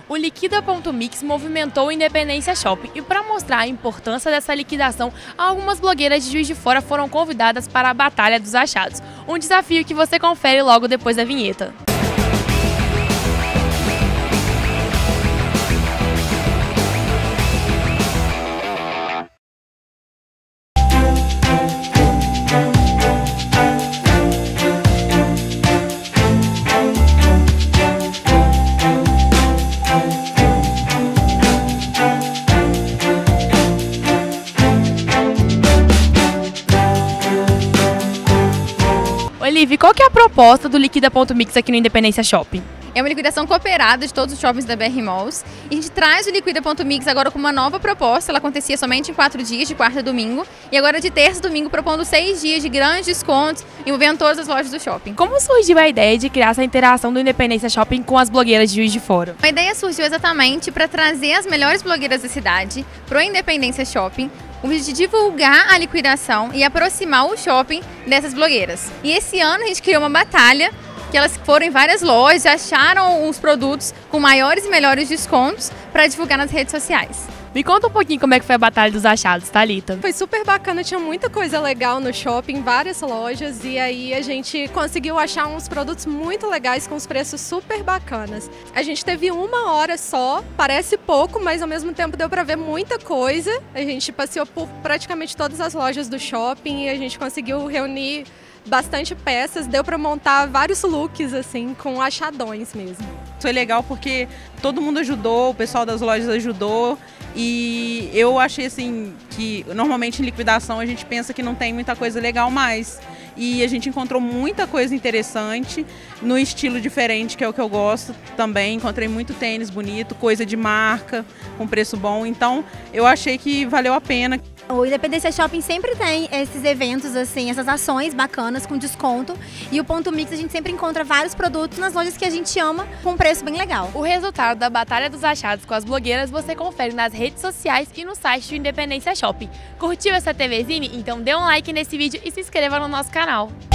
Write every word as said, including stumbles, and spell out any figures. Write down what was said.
O Liquida.mix movimentou o Independência Shopping e, para mostrar a importância dessa liquidação, algumas blogueiras de Juiz de Fora foram convidadas para a Batalha dos Achados, um desafio que você confere logo depois da vinheta. Olive, qual que é a proposta do Liquida.mix aqui no Independência Shopping? É uma liquidação cooperada de todos os shoppings da B R Malls. E a gente traz o Liquida.mix agora com uma nova proposta. Ela acontecia somente em quatro dias, de quarta a domingo. E agora de terça a domingo, propondo seis dias de grandes descontos, envolvendo todas as lojas do shopping. Como surgiu a ideia de criar essa interação do Independência Shopping com as blogueiras de Juiz de Fora? A ideia surgiu exatamente para trazer as melhores blogueiras da cidade para o Independência Shopping, de divulgar a liquidação e aproximar o shopping dessas blogueiras. E esse ano a gente criou uma batalha, que elas foram em várias lojas, acharam os produtos com maiores e melhores descontos para divulgar nas redes sociais. Me conta um pouquinho como é que foi a Batalha dos Achados, Thalita. Foi super bacana, tinha muita coisa legal no shopping, várias lojas, e aí a gente conseguiu achar uns produtos muito legais com os preços super bacanas. A gente teve uma hora só, parece pouco, mas ao mesmo tempo deu para ver muita coisa. A gente passeou por praticamente todas as lojas do shopping e a gente conseguiu reunir bastante peças, deu para montar vários looks assim, com achadões mesmo. Foi legal porque todo mundo ajudou, o pessoal das lojas ajudou e eu achei assim que normalmente em liquidação a gente pensa que não tem muita coisa legal mais. E a gente encontrou muita coisa interessante, no estilo diferente, que é o que eu gosto também. Encontrei muito tênis bonito, coisa de marca, com preço bom. Então, eu achei que valeu a pena. O Independência Shopping sempre tem esses eventos, assim, essas ações bacanas com desconto. E o Ponto Mix a gente sempre encontra vários produtos nas lojas que a gente ama, com um preço bem legal. O resultado da Batalha dos Achados com as blogueiras você confere nas redes sociais e no site do Independência Shopping. Curtiu essa TVzine? Então dê um like nesse vídeo e se inscreva no nosso canal.